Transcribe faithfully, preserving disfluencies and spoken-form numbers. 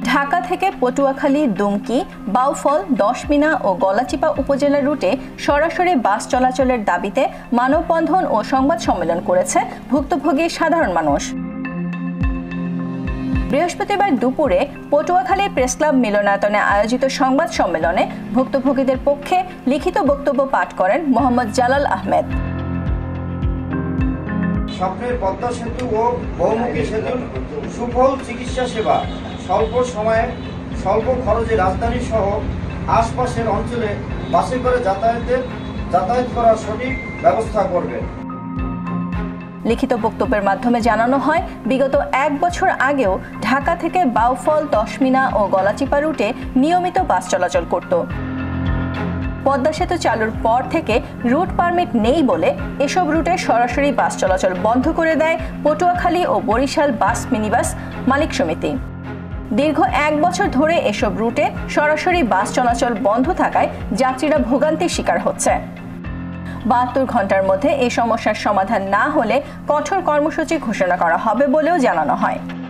ঢাকা থেকে পটুয়াখালী, দুমকি, বাউফল, দশমিনা ও গলাচিপা উপজেলা রুটে সরাসরি বাস চলাচলের দাবিতে মানববন্ধন ও সংবাদ সম্মেলন করেছে ভুক্তভোগী সাধারণ মানুষ। বৃহস্পতিবার দুপুরে পটুয়াখালী প্রেসক্লাব মিলনায়তনে আয়োজিত সংবাদ সম্মেলনে ভুক্তভোগীদের পক্ষে লিখিত বক্তব্য পাঠ করেন মোহাম্মদ জালাল আহমেদ। স্বপ্নের পদ্মা সেতু ও বহুমুখী সেতুর সুফল চিকিৎসা সেবা স্বল্প সময়ে স্বল্প খরচে রাজধানী সহ আশপাশের অঞ্চলে বাসে করে যাতায়াতের যাতায়াত করার সঠিক ব্যবস্থা করবে। লিখিত বক্তব্যের মাধ্যমে জানানো হয়, বিগত এক বছর আগেও ঢাকা থেকে বাউফল, দশমিনা ও গলাচিপা রুটে নিয়মিত বাস চলাচল করত। পদ্মা সেতু চালুর পর থেকে রুট পারমিট নেই বলে এসব রুটে সরাসরি বাস চলাচল বন্ধ করে দেয় পটুয়াখালী ও বরিশাল বাস মিনিবাস মালিক সমিতি। দীর্ঘ এক বছর ধরে এসব রুটে সরাসরি বাস চলাচল বন্ধ থাকায় যাত্রীরা ভোগান্তির শিকার হচ্ছে। বাহাত্তর ঘন্টার মধ্যে এই সমস্যার সমাধান না হলে কঠোর কর্মসূচি ঘোষণা করা হবে বলেও জানানো হয়।